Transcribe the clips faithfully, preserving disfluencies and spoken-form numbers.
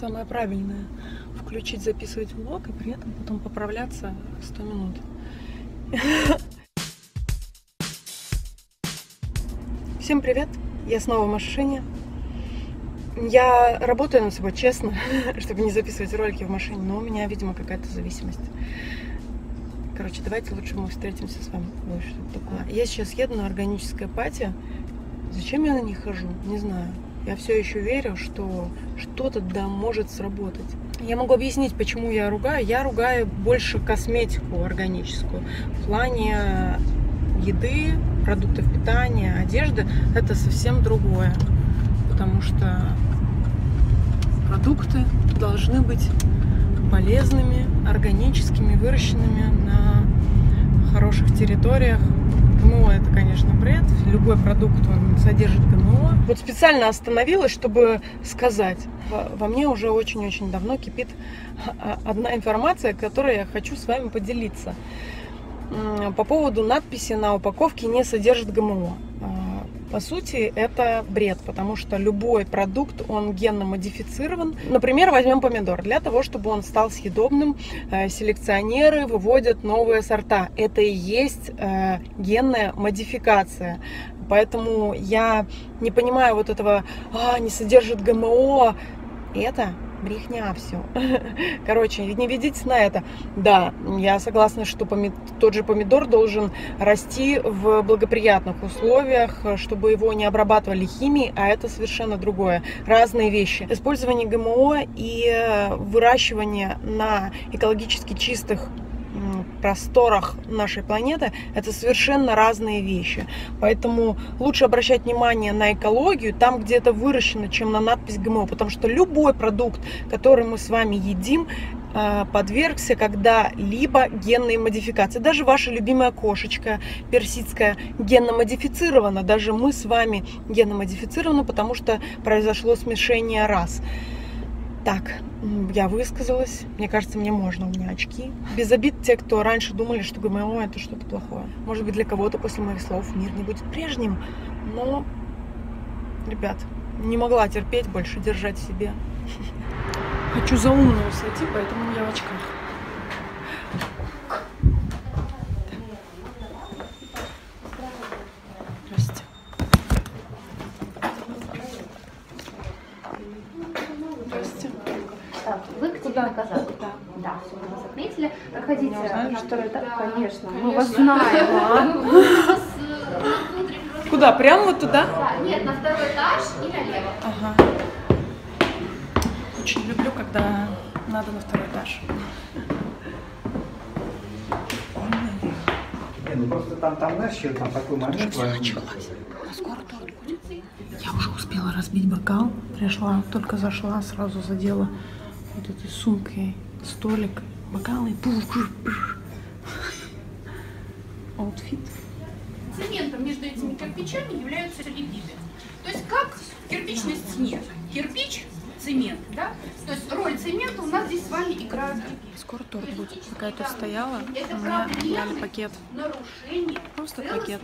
самое правильное. Включить, записывать влог и при этом потом поправляться сто минут. Всем привет! Я снова в машине. Я работаю над собой честно, чтобы не записывать ролики в машине, но у меня, видимо, какая-то зависимость. Короче, давайте лучше мы встретимся с вами. Ой, что это такое? Я сейчас еду на органическое пати. Зачем я на них хожу? Не знаю. Я все еще верю, что что-то да может сработать. Я могу объяснить, почему я ругаю. Я ругаю больше косметику органическую. В плане еды, продуктов питания, одежды это совсем другое. Потому что продукты должны быть полезными, органическими, выращенными на хороших территориях. ГМО это, конечно, бред. Любой продукт он содержит ГМО. Вот специально остановилась, чтобы сказать. Во мне уже очень-очень давно кипит одна информация, которой я хочу с вами поделиться. По поводу надписи на упаковке «не содержит ГМО». По сути, это бред, потому что любой продукт, он генно модифицирован. Например, возьмем помидор. Для того, чтобы он стал съедобным, селекционеры выводят новые сорта. Это и есть генная модификация. Поэтому я не понимаю вот этого «а, не содержит ГМО». Это брехня все. Короче, не ведитесь на это. Да, я согласна, что помид... тот же помидор должен расти в благоприятных условиях, чтобы его не обрабатывали химией, а это совершенно другое. Разные вещи. Использование ГМО и выращивание на экологически чистых просторах нашей планеты — это совершенно разные вещи. Поэтому лучше обращать внимание на экологию там, где это выращено, чем на надпись ГМО. Потому что любой продукт, который мы с вами едим, подвергся когда-либо генной модификации. Даже ваша любимая кошечка персидская генно-модифицирована. Даже мы с вами генно-модифицированы, потому что произошло смешение рас. Так, я высказалась. Мне кажется, мне можно, у меня очки. Без обид те, кто раньше думали, что ГМО это что-то плохое. Может быть, для кого-то после моих слов мир не будет прежним. Но, ребят, не могла терпеть больше, держать в себе. Хочу за умную сойти, поэтому я в очках. Здрасте. Здрасте. Так, вы к тебе наказали? Да. Да, все, мы вас отметили. Проходите на второй этаж. Конечно, мы вас знаем. Куда? Прямо вот туда? Да, нет, на второй этаж и налево. Ага. Очень люблю, когда надо на второй этаж. Не, ну просто там, там, знаешь, еще там такой момент. Все началось. А скоро торт будет. Я уже успела разбить бокал. Пришла, только зашла, сразу задела вот этой сумкой столик, бокалы. Аутфит. Цементом между этими кирпичами являются религиды. То есть как в кирпичной стене. Кирпич, цемент, да? То есть роль цемента у нас здесь с вами играют. Скоро торт будет. Пока я тут стояла, у меня дали пакет. Просто пакет.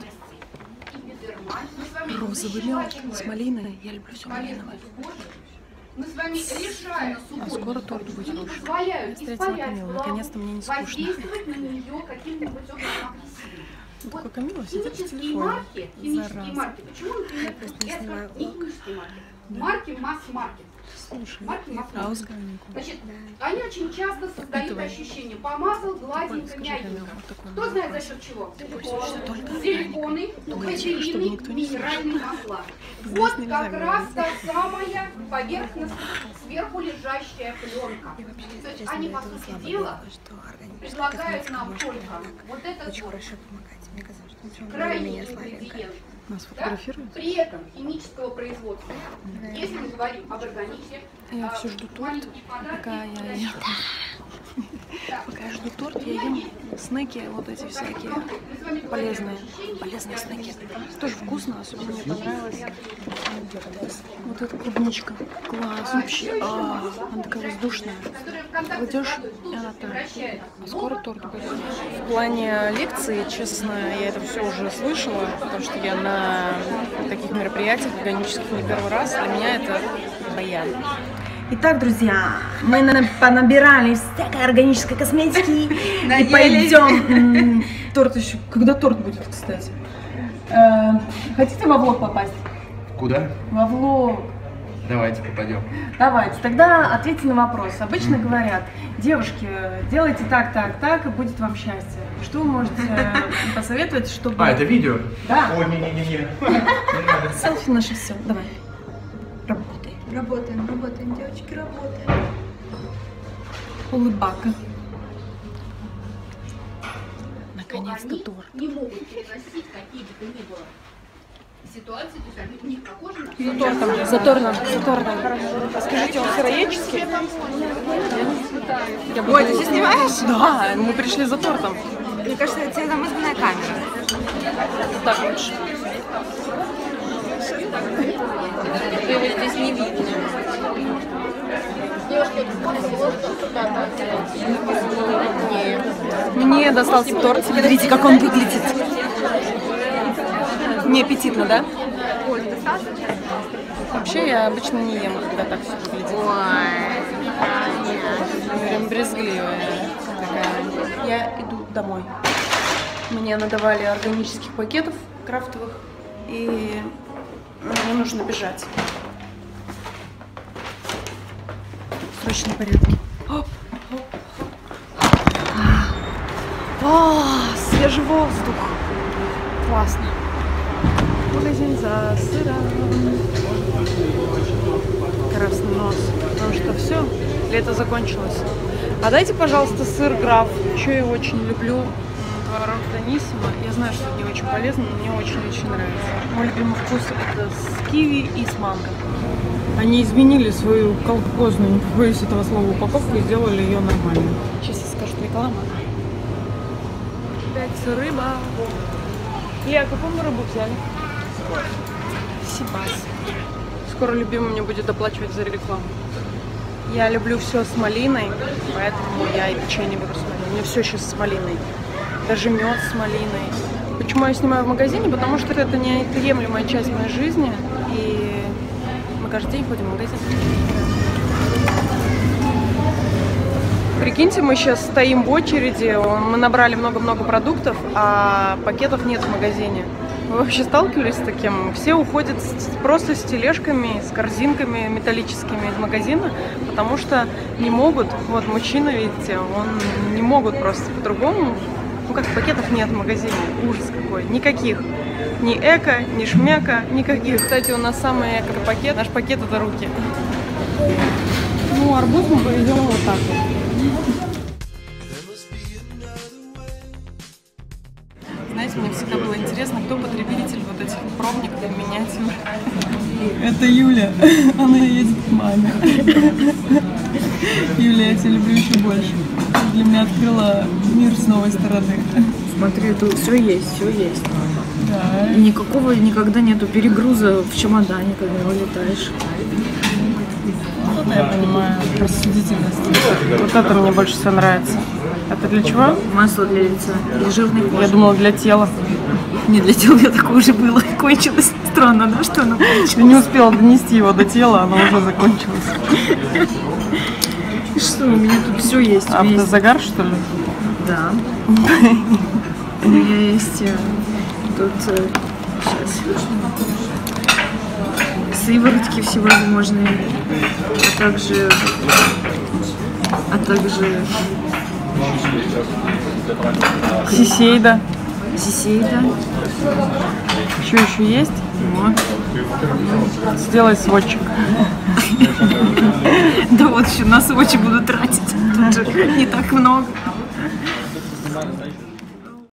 Розовый мед с малиной. Я люблю все малиновое. Мы с вами решаем А скоро торт будет лучше. позволяют Я встретила Камилу. Наконец-то мне не скучно. воздействовать на нее каким-нибудь образом. Такой Камила сидит в Химические телефоне. марки, химические Зараза. марки. Почему, например, просто не это снимаю не влог. химические марки? Марки масс-маркет. Слушай, Марки масс-маркет. аускальнику. Значит, они очень часто создают Впитывай. ощущение. Помазал гладенько, Скажи, мягенько. Камила, вот такой Кто мой знает за вопрос. счет чего? Пользуешься только Силиконы, Думаю, тихо, чтобы вазелины, никто не минеральные масла. Здесь Вот нельзя как говорить. раз та самая поверхность, сверху лежащая пленка. То есть они, по сути дела, предлагают нам только вот этот очень вот хорошо помогать. Мне казалось, что он крайний меня слабенько. ингредиент. Нас Да? фотографируют? При этом химического производства. Если мы говорим об органике, Я а, все жду торт, маленькие подарки, пока я подарки. ем. Да. Пока я жду торт, я ем снеки, вот эти всякие полезные, полезные снеки. Тоже вкусно, особенно мне понравилось. Вот эта клубничка, класс вообще, а, она такая воздушная. Кладешь, и она тает. А скоро торт будет. В плане лекции, честно, я это все уже слышала, потому что я на таких мероприятиях органических не первый раз. Для меня это баян. Итак, друзья, мы на- понабирали всякой органической косметики и пойдем. Торт еще. Когда торт будет, кстати? Э, Хотите во влог попасть? Куда? Во влог. Давайте попадем. Давайте, тогда ответьте на вопрос. Обычно говорят, девушки, делайте так, так, так, и будет вам счастье. Что вы можете посоветовать, чтобы... А, это видео? Да. О, не-не-не-не. Селфи наше все. Давай. Работай. Работаем, работаем, девочки, работаем. Улыбака. Наконец-то Они торт. не могут переносить какие бы то ни было ситуации, то есть они у них похожи на... За тортом, за тортом, за тортом. Скажите, он сыроедческий? Ой, ты сейчас снимаешь? Да, мы пришли за тортом. Мне кажется, это замызганная камера. Так лучше. Его здесь не видно. Мне достался торт. Смотрите, как он выглядит. Не аппетитно, да? Вообще я обычно не ем, когда так все выглядит. Прям брезгливая такая. Я иду домой. Мне надавали органических пакетов крафтовых, и мне нужно бежать. В срочном порядке. Оп, оп, оп. О, свежий воздух. Классно. Магазин за сыром. Красный нос. Потому что все, лето закончилось. А дайте, пожалуйста, сыр Граф. Еще я очень люблю. Творог Даниссимо. Я знаю, что это не очень полезно, но мне очень-очень нравится. Мой любимый вкус это с киви и с манго. Они изменили свою колхозную, не побоюсь этого слова, упаковку и сделали ее нормальной. Сейчас я скажу реклама. Опять рыба. Лия, какую мы рыбу взяли? Сибас. Скоро любимый мне будет доплачивать за рекламу. Я люблю все с малиной, поэтому я и печенье беру с малиной. У меня все сейчас с малиной. Даже мед с малиной. Почему я снимаю в магазине? Потому что это неотъемлемая часть моей жизни. И мы каждый день ходим в магазин. Прикиньте, мы сейчас стоим в очереди, мы набрали много-много продуктов, а пакетов нет в магазине. Вы вообще сталкивались с таким? Все уходят с, просто с тележками, с корзинками металлическими из магазина, потому что не могут, вот мужчина, видите, он не могут просто по-другому. Ну как, пакетов нет в магазине, ужас какой, никаких. Ни эко, ни шмека, никаких. Кстати, у нас самый эко-пакет, наш пакет это руки. Ну, арбуз мы повезем вот так вот. Знаете, мне всегда было интересно, кто потребитель вот этих пробников и миниатюр. Это Юля, она едет к маме. Юля, я тебя люблю еще больше. Ты для меня открыла мир с новой стороны. Смотри, тут все есть, все есть. Да. И никакого никогда нету перегруза в чемодане, когда вылетаешь. Что-то я понимаю, рассудительность. Вот это мне больше всего нравится. Это для чего? Масло для лица и жирный кожи. Я думала, для тела. Не для тела, я такое уже было. Кончилось. Странно, да, что оно кончилось? Я не успела донести его до тела, оно уже закончилось. Что, у меня тут все есть. Автозагар, что ли? Да. У меня есть э, тут э, сейчас сыворотки всевозможные, а также а также Сисейда. Сисейда. Что еще есть? Вот. Сделай сводчик. Да вот еще на сводчи буду тратить. Тут же не так много.